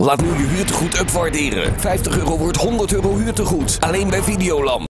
Laat nu je huurtegoed upwaarderen. €50 wordt €100 huurtegoed. Alleen bij Videoland.